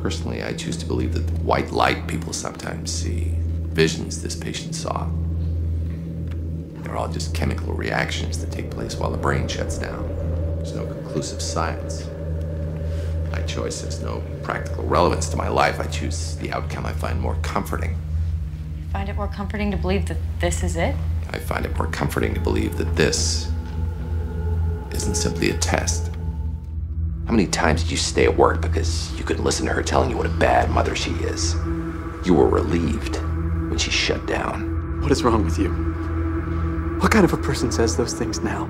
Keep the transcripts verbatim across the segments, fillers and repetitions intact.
Personally, I choose to believe that the white light people sometimes see, visions this patient saw, they're all just chemical reactions that take place while the brain shuts down. There's no conclusive science. My choice has no practical relevance to my life. I choose the outcome I find more comforting. You find it more comforting to believe that this is it? I find it more comforting to believe that this isn't simply a test. How many times did you stay at work because you couldn't listen to her telling you what a bad mother she is? You were relieved when she shut down. What is wrong with you? What kind of a person says those things now?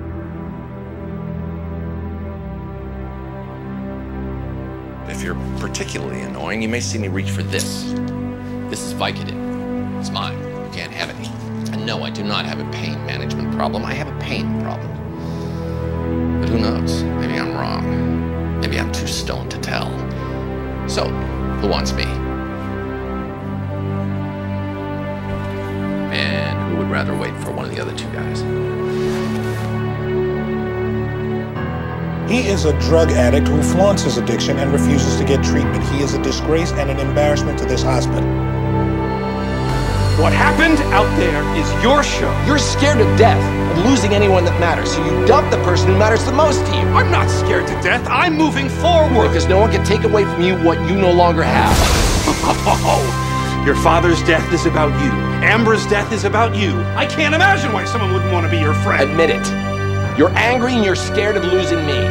If you're particularly annoying, you may see me reach for this. This is Vicodin. It's mine. You can't have any. And no, I do not have a pain management problem. I have a pain problem. But who knows? Maybe I'm wrong. Maybe I'm too stoned to tell. So, who wants me? And who would rather wait for one of the other two guys? He is a drug addict who flaunts his addiction and refuses to get treatment. He is a disgrace and an embarrassment to this hospital. What happened out there is your show. You're scared to death of losing anyone that matters, so you dump the person who matters the most to you. I'm not scared to death. I'm moving forward. Because no one can take away from you what you no longer have. Your father's death is about you. Amber's death is about you. I can't imagine why someone wouldn't want to be your friend. Admit it. You're angry and you're scared of losing me.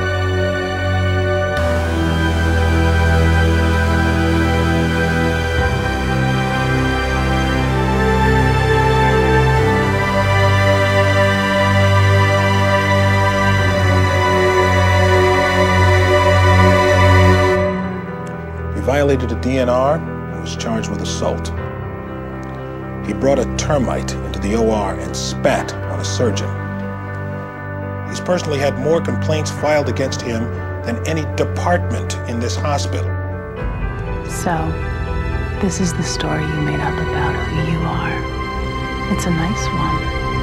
He violated a D N R and was charged with assault. He brought a termite into the O R and spat on a surgeon. He's personally had more complaints filed against him than any department in this hospital. So, this is the story you made up about who you are. It's a nice one.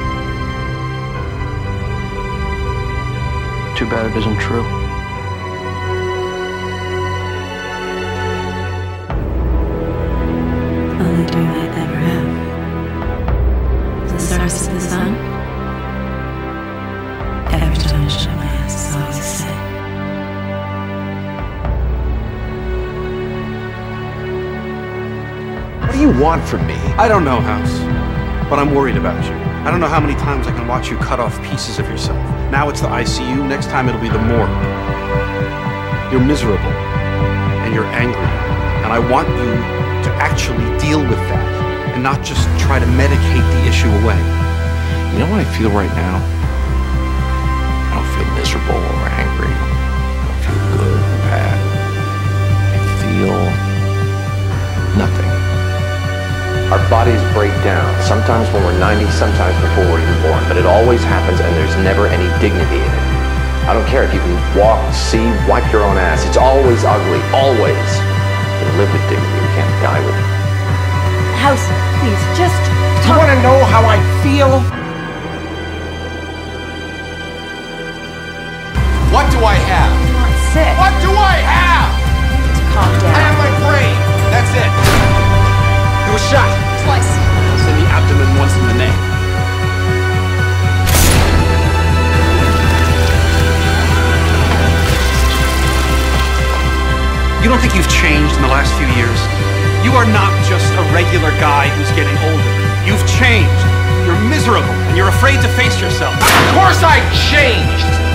Too bad it isn't true. Only dream I'd ever have. The stars to the sun. Every time I shut my eyes, it's always the same. What do you want from me? I don't know, House, but I'm worried about you. I don't know how many times I can watch you cut off pieces of yourself. Now it's the I C U, next time it'll be the morgue. You're miserable, and you're angry, and I want you to actually deal with that, and not just try to medicate the issue away. You know what I feel right now? I don't feel miserable or angry. I don't feel good or bad. I feel nothing. Our bodies break down, sometimes when we're ninety, sometimes before we're even born, but it always happens and there's never any dignity in it. I don't care if you can walk, see, wipe your own ass. It's always ugly, always. You live with dignity, you can't die with it. House, please, just Do you want to know how I feel? What do I have? You're not sick. What do I have? Just calm I have down. my brain. That's it. You were shot. Twice. Once in the abdomen, once in the neck. You don't think you've changed in the last few years? You are not just a regular guy who's getting older. You've changed. You're miserable, and you're afraid to face yourself. Of course I changed.